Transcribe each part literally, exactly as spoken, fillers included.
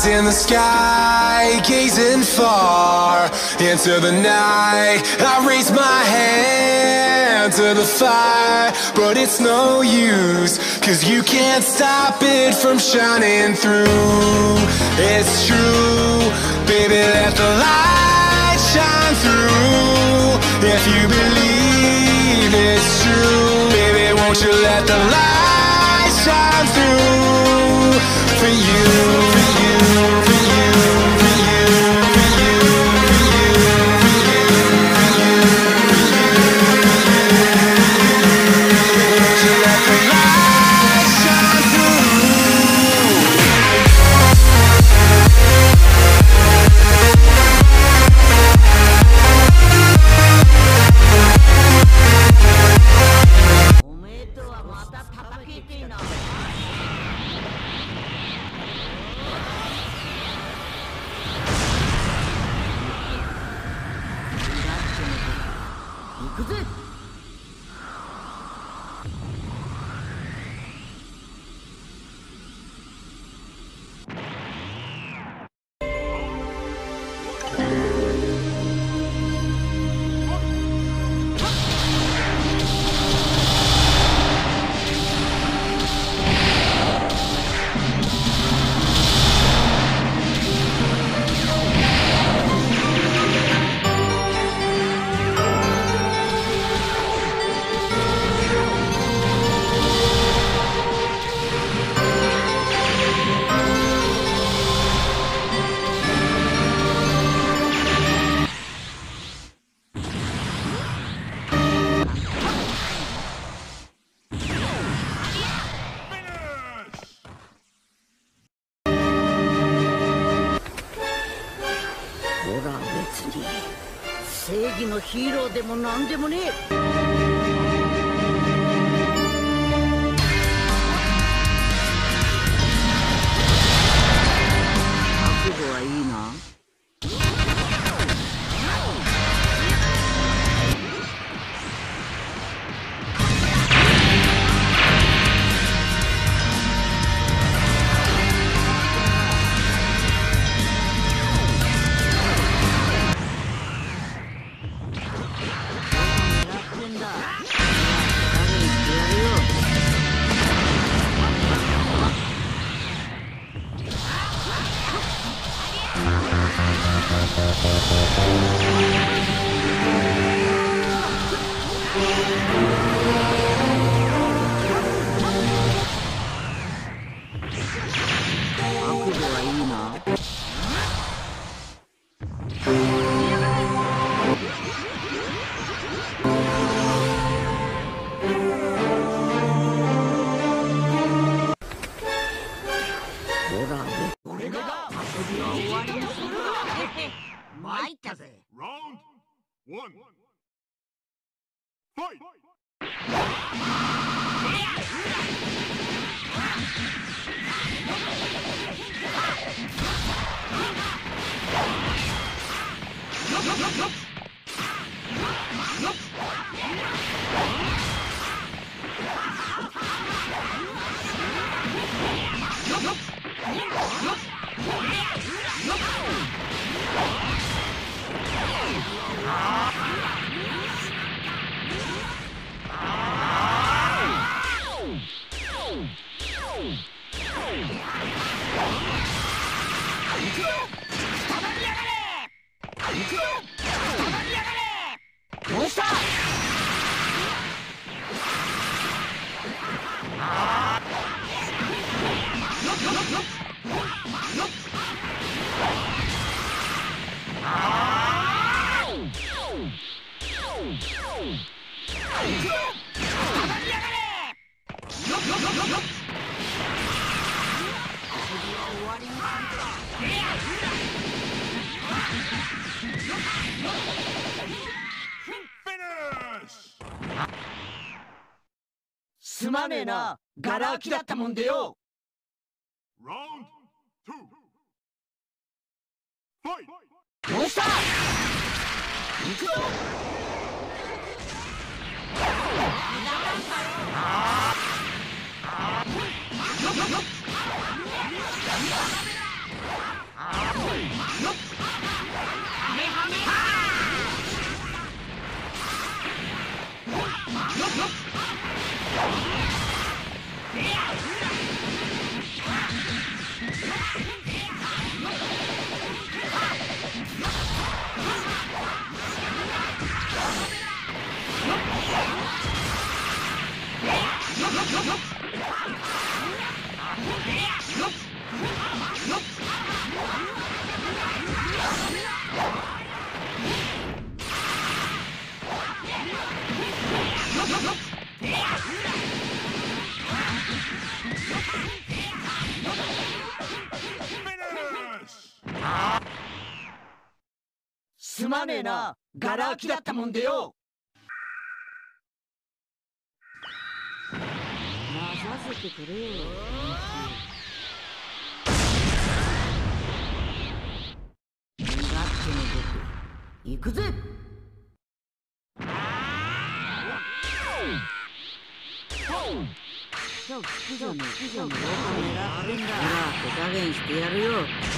Eyes in the sky, gazing far into the night. I raise my hand to the fire, but it's no use, 'cause you can't stop it from shining through. It's true, baby, let the light shine through. If you believe it's true, baby, won't you let the light shine through for you, for you, for you, for you, for you, for you, for you, for you, won't you let the light shine through? 行くぜ。正義のヒーローでもなんでもねえ。覚悟はいいな。すまねえな、ガラ空きだったもんでよ。ラウンドツー、ファイト。どうした？行くぞ。ああ。 すまねえな、ガラ空きだったもんでよ。 なさせてくれよ。身勝手の僕、行くぜ。そう、好きじゃねえ、好きじゃねえ。狙ってんだ。ほら、手加減してやるよ。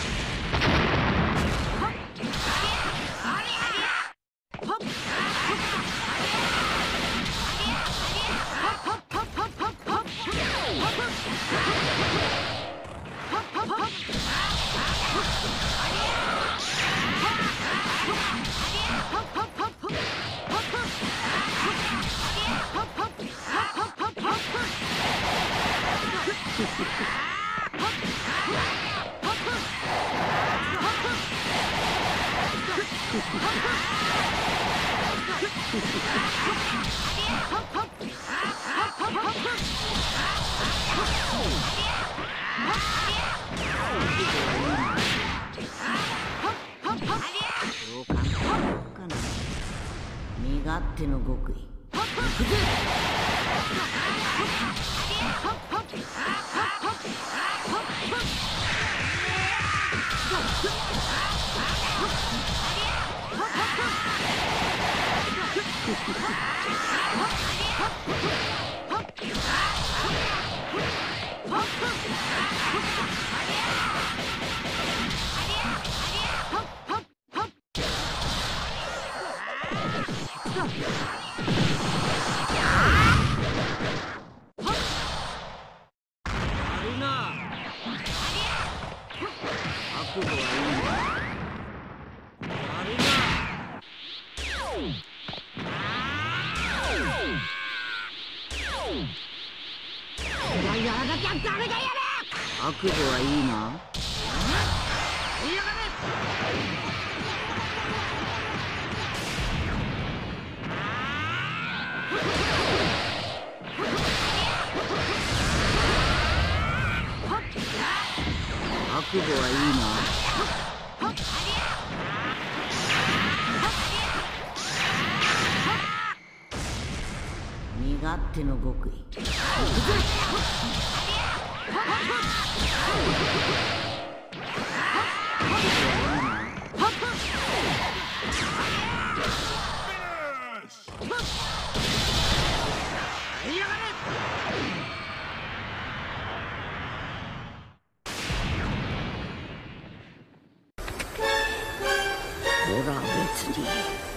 そう簡単にいくかな。身勝手の極意。行くぜ。覚悟はいいな。やるな。やらなきゃダメだ。やれ。覚悟はいいな。やがれ。覚悟はいいな。身勝手の極意。ほら別に。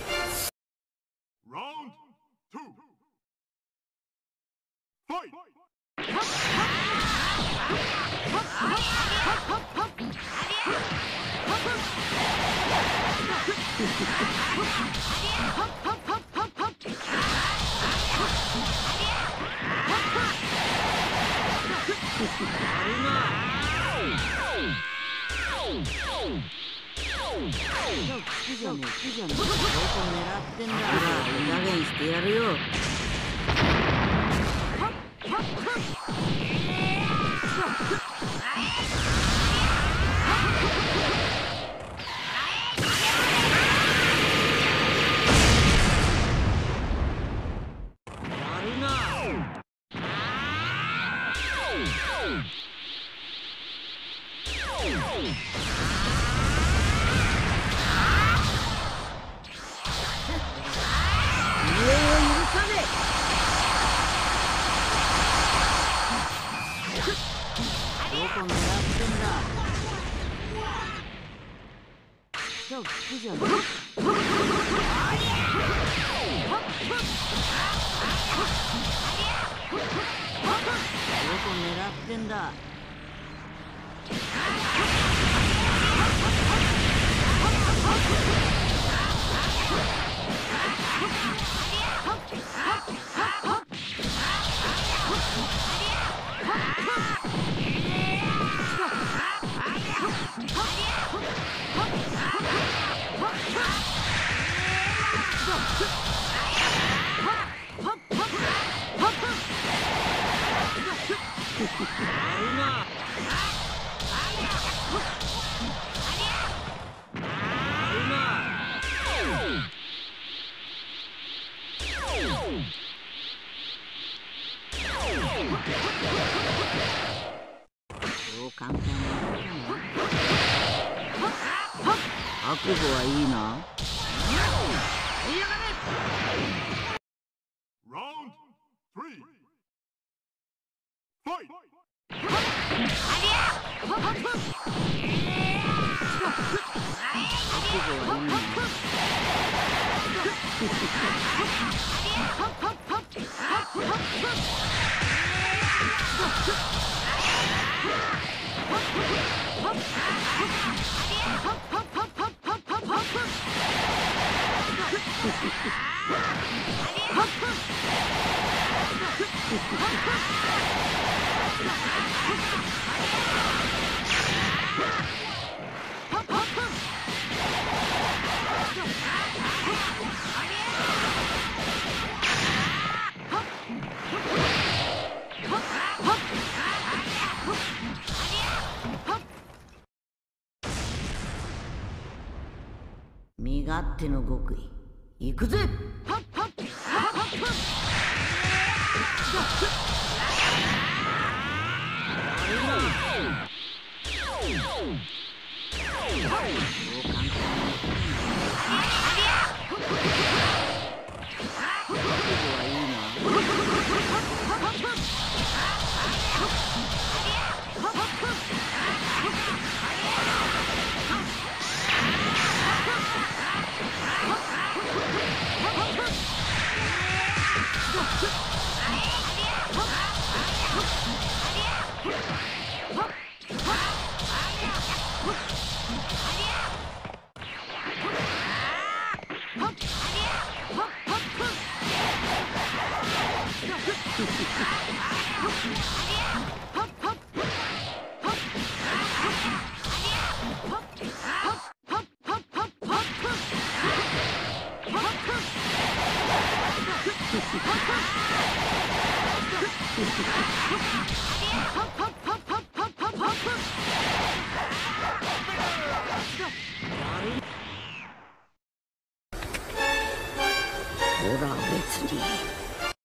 好きじゃねえ、好きじゃねえ。どこ狙ってんだ。ほら、いい加減してやるよ。やるな。どこ狙ってんだ。じゃあ好きじゃない。どこ狙ってんだ。 そう簡単にいかない。覚悟はいいな。身勝手の極意、行くぜ。ほら別に。